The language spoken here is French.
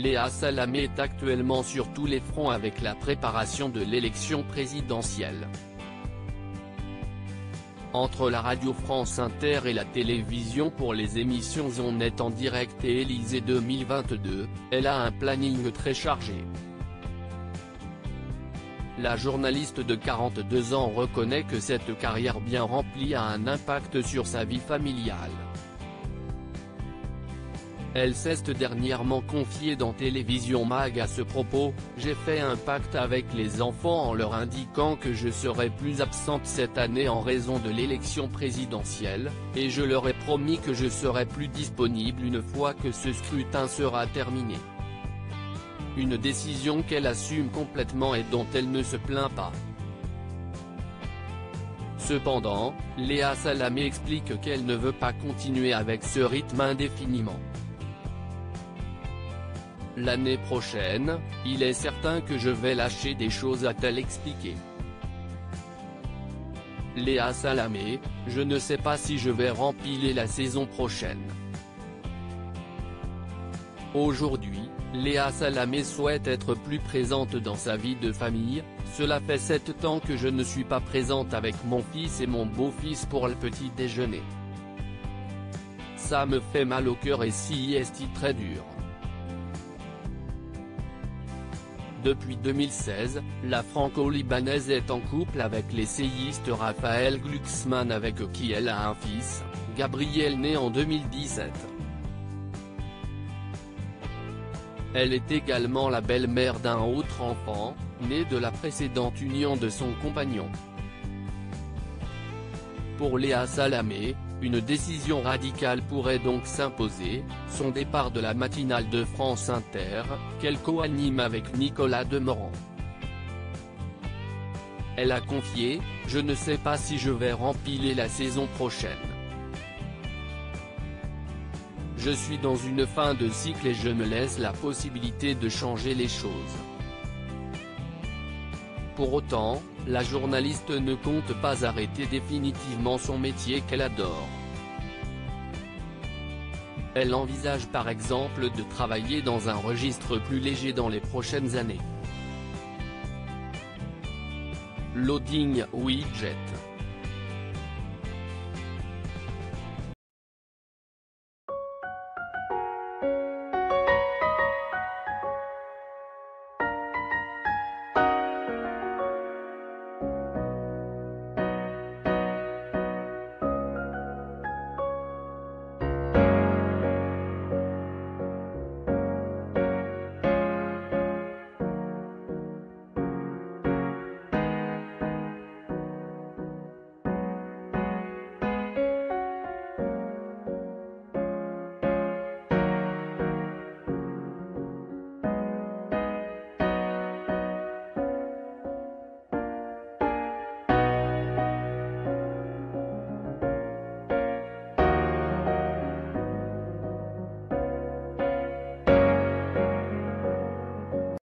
Léa Salamé est actuellement sur tous les fronts avec la préparation de l'élection présidentielle. Entre la radio France Inter et la télévision pour les émissions On est en direct et Élysée 2022, elle a un planning très chargé. La journaliste de 42 ans reconnaît que cette carrière bien remplie a un impact sur sa vie familiale. Elle s'est dernièrement confiée dans Télévision Mag à ce propos: « J'ai fait un pacte avec les enfants en leur indiquant que je serai plus absente cette année en raison de l'élection présidentielle, et je leur ai promis que je serai plus disponible une fois que ce scrutin sera terminé. » Une décision qu'elle assume complètement et dont elle ne se plaint pas. Cependant, Léa Salamé explique qu'elle ne veut pas continuer avec ce rythme indéfiniment. L'année prochaine, il est certain que je vais lâcher des choses, a-t-elle expliqué. Léa Salamé: je ne sais pas si je vais rempiler la saison prochaine. Aujourd'hui, Léa Salamé souhaite être plus présente dans sa vie de famille. « Cela fait 7 ans que je ne suis pas présente avec mon fils et mon beau-fils pour le petit déjeuner. Ça me fait mal au cœur et c'est très dur. » Depuis 2016, la franco-libanaise est en couple avec l'essayiste Raphaël Glucksmann, avec qui elle a un fils, Gabriel, né en 2017. Elle est également la belle-mère d'un autre enfant, né de la précédente union de son compagnon. Pour Léa Salamé, une décision radicale pourrait donc s'imposer: son départ de la matinale de France Inter, qu'elle co-anime avec Nicolas Demorand. Elle a confié: « Je ne sais pas si je vais rempiler la saison prochaine. Je suis dans une fin de cycle et je me laisse la possibilité de changer les choses. » Pour autant, la journaliste ne compte pas arrêter définitivement son métier qu'elle adore. Elle envisage par exemple de travailler dans un registre plus léger dans les prochaines années. Loading Widget.